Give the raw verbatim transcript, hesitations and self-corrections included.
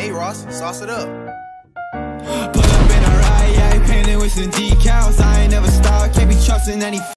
Hey Ross, sauce it up. Pull up in a ride, yeah, painted with some decals. I ain't never stop, can't be trusting any